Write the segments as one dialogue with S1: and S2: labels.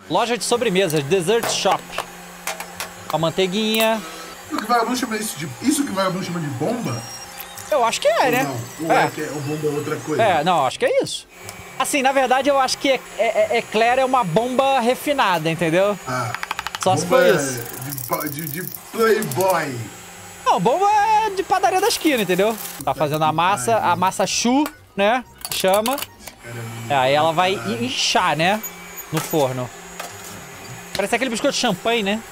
S1: Loja de sobremesas, Dessert Shop. A manteiguinha.
S2: O que vagabundo chama isso que vagabundo chama de bomba?
S1: Eu acho que é, né?
S2: Não, ou que o bomba é outra coisa?
S1: Não, acho que é isso. Assim, na verdade, eu acho que Eclair é uma bomba refinada, entendeu? Só se for isso.
S2: De Playboy.
S1: Não, bomba é de padaria da esquina, entendeu? Tá fazendo a massa chu, né? Chama. Aí ela vai inchar, né? No forno. Parece aquele biscoito de champanhe, né?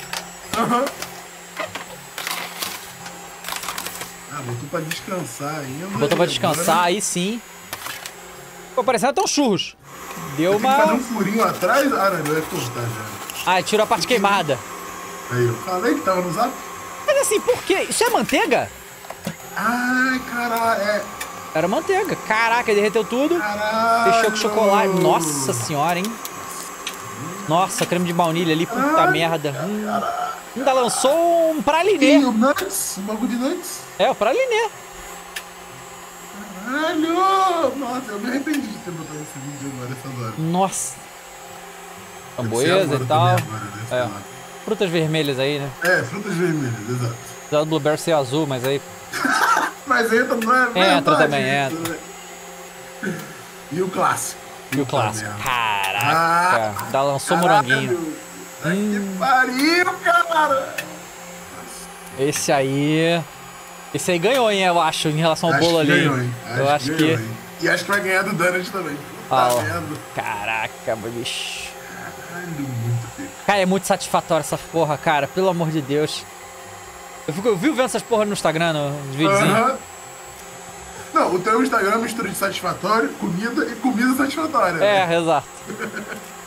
S2: Botou pra descansar ainda.
S1: Botou pra descansar, aí sim. Ficou parecendo até uns churros. Deu uma...
S2: fazer um furinho atrás? Não, vai cortar já.
S1: Tirou a parte queimada.
S2: Aí, eu falei que tava no zap.
S1: Mas assim, por quê? Isso é manteiga?
S2: Ai, caralho,
S1: Era manteiga. Caraca, derreteu tudo.
S2: Caralho.
S1: Fechou com chocolate. Nossa senhora, hein? Nossa, creme de baunilha ali, puta merda. Ainda lançou um pralinê.
S2: E o nuts? Um bagulho de nuts?
S1: O pralinê.
S2: Caralho! Nossa, eu me arrependi de ter botado esse vídeo agora, essa hora.
S1: Nossa. Framboesa e tal. Frutas vermelhas aí, né?
S2: Frutas vermelhas, exato.
S1: Apesar do blueberry ser azul, mas aí...
S2: Mas entra, não é?
S1: Entra também, entra.
S2: Né? E o clássico.
S1: E o clássico. Caraca. Ainda lançou moranguinho.
S2: Que pariu, cara!
S1: Esse aí ganhou, hein, eu acho, em relação ao bolo ali.
S2: Ganhou, hein?
S1: Eu acho que...
S2: E acho que vai ganhar do Donald também.
S1: Tá vendo? Caraca, bicho.
S2: Caralho, muito feio.
S1: Cara, é muito satisfatório essa porra, cara. Pelo amor de Deus. Eu vivo vendo essas porras no Instagram, nos videozinhos.
S2: Não, o teu Instagram é mistura de satisfatório, comida e comida satisfatória.
S1: Exato.